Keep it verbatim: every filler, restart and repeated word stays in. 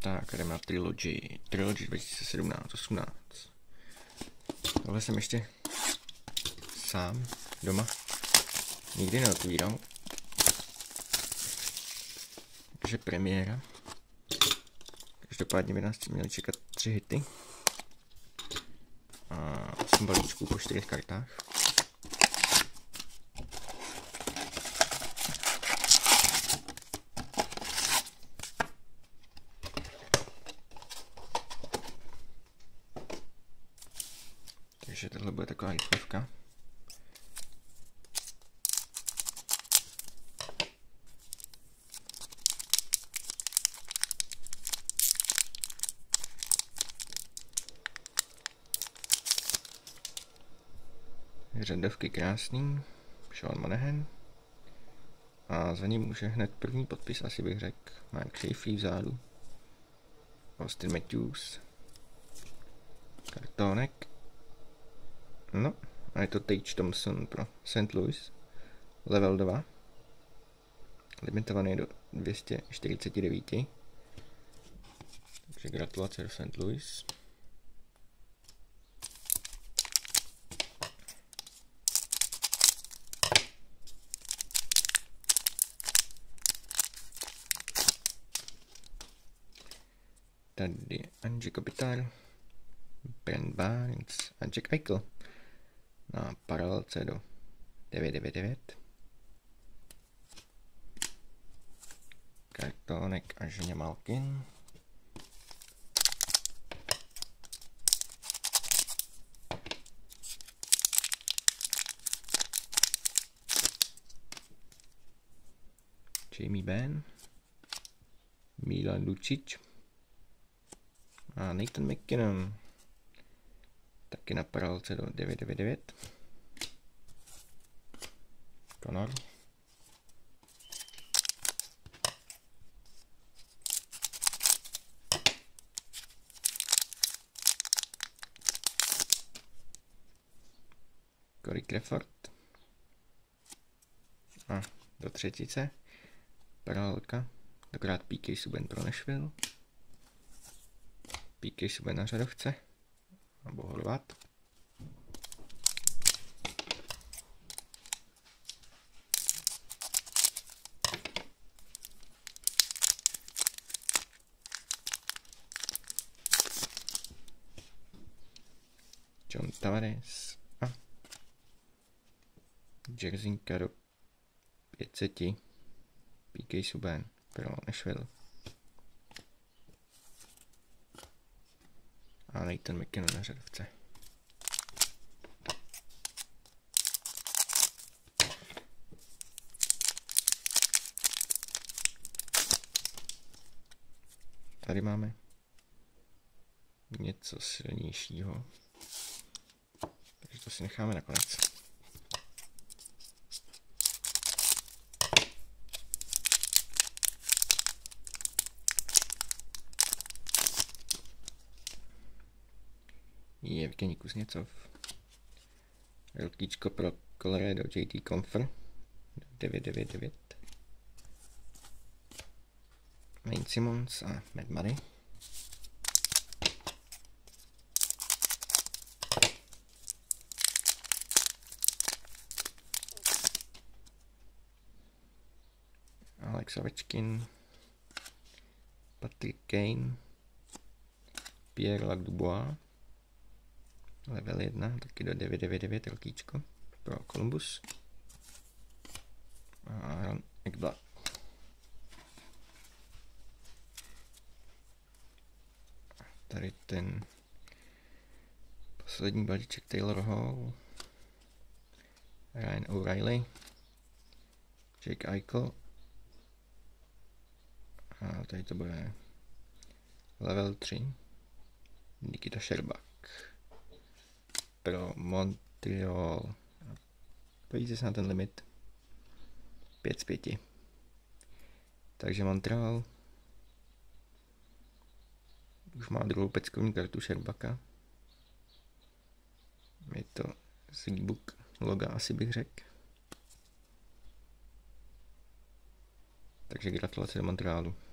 Tak, jdeme na Trilogy. Trilogy dva tisíce sedmnáct osmnáct. Tohle jsem ještě sám doma nikdy neotvíral. Takže premiéra. Každopádně by nás měli čekat tři hity. A osm balíčků po čtyřech kartách. Takže tohle bude taková rychlovka. Řadovky krásný, Sean Monahan. A za ním už je hned první podpis, asi bych řekl. Mark Shafee vzadu. Austin Matthews. Kartonek. No, a je to Tage Thompson pro Saint Louis. Level dva. Limitovaný do dvě stě čtyřicet devět. Takže gratulace do Saint Louis. Tady Anže Kopitar, Brent Barnes a Jack Eichel na paralelce do devět devět devět. Kartonek a Ženě Malkin. Jamie Benn, Milan Lucic a Nathan McKinnon. Taky na paralelce do devět devět devět. Connor. Corey Crawford. A do třetice. Paralelka. Dokrát P K Subban pro Nashville. P K Subban na řadovce. Nebo Horvat. John Tavares a Jerzinka do pět set. P K Subban pro Nashville. A Nathan McKinnon na řadovce. Tady máme něco silnějšího. Takže to si necháme nakonec. Evgenij Kuzněcov. Velkýčko pro Colorado J T Compher devět devět devět. Wayne Simmonds a Matt Murray. Alex Ovechkin. Patrick Kane. Pierre-Luc Dubois. Level jedna, taky do devět devět devět velkýčko pro Columbus. A Aaron Ekblad. Tady ten poslední balíček Taylor Hall. Ryan O'Reilly. Jake Eichel. A tady to bude level tři. Nikita Sherbak pro Montreal. Podívejte se na ten limit. pět z pěti. Takže Montreal už má druhou peckovní kartu Sherbaka. Je to z e-book loga, asi bych řekl. Takže gratulace do Montrealu.